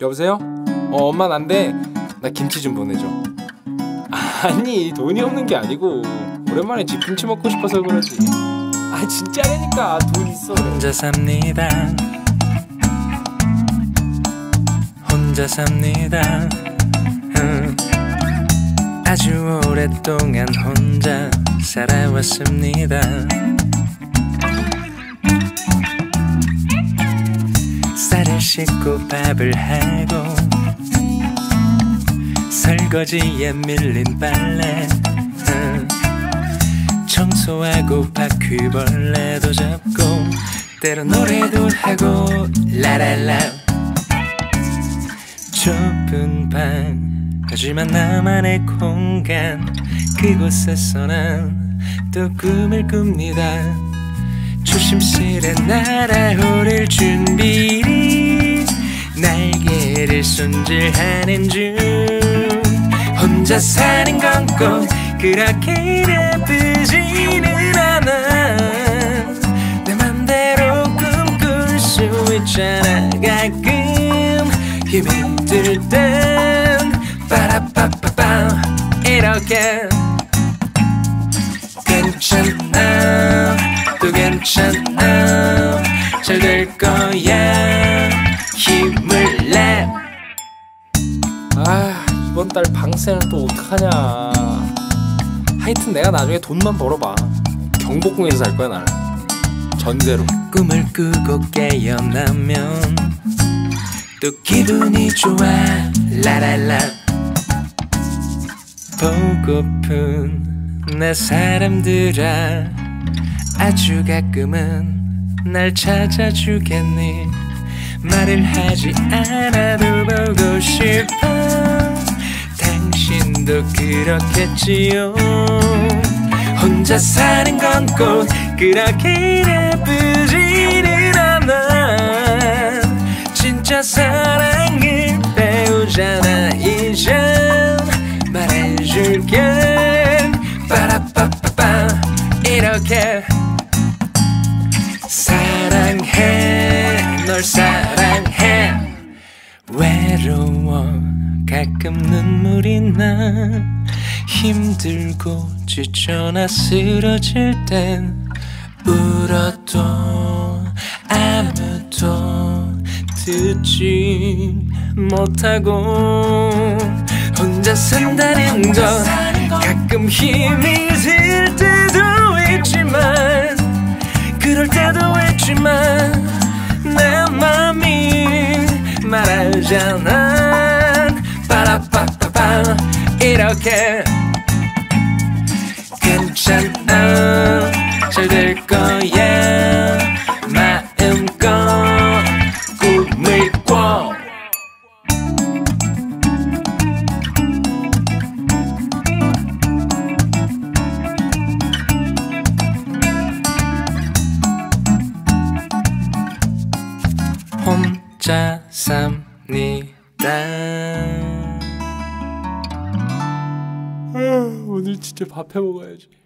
여보세요? 엄마 난데 나 김치 좀 보내줘. 아니 돈이 없는 게 아니고 오랜만에 집 김치 먹고 싶어서 그러지. 아 진짜라니까 돈 있어. 혼자 삽니다. 혼자 삽니다. 아주 오랫동안 혼자 살아왔습니다. 쌀을 씻고 밥을 하고 설거지에 밀린 빨래 청소하고 바퀴벌레도 잡고 때로 노래도 하고 라랄라. 좁은 방 하지만 나만의 공간 그곳에서 난 또 꿈을 꿉니다. 조심스레 날아오를 준비 날개를 손질하는 중 혼자 사는 건 꼭 그렇게 나쁘지는 않아. 내 맘대로 꿈꿀 수 있잖아. 가끔 힘이 들 땐 빠라빠빠빠 이렇게 괜찮아 또 괜찮아 잘 될 거야 힘을 내. 아 이번 달 방세는 또 어떡하냐. 하여튼 내가 나중에 돈만 벌어봐 경복궁에서 살 거야 나는 전세로. 꿈을 꾸고 깨어나면 또 기분이 좋아 라랄라. 보고픈 내 사람들아 아주 가끔은 날 찾아주겠니. 말을 하지 않아도 보고 싶어. 당신도 그렇겠지요. 혼자 사는 건 꼭 그렇게 나쁘지는 않아. 진짜 사랑을 배우잖아. 이젠 말해줄게 빠라빠빠빠 이렇게 사랑해 널 사랑해. 외로워 가끔 눈물이 나. 힘들고 지쳐나 쓰러질 땐 울어도 아무도 듣지 못하고 혼자 산다는 건 가끔 힘이 들 때도 있지만 그럴 때도 있지만 내 맘이 말하잖아. 빠라빠빠빠 이렇게 괜찮아 잘 될 거야 마음껏 꿈을 꿔. 혼자 삽니다. 오늘 진짜 밥 해 먹어야지.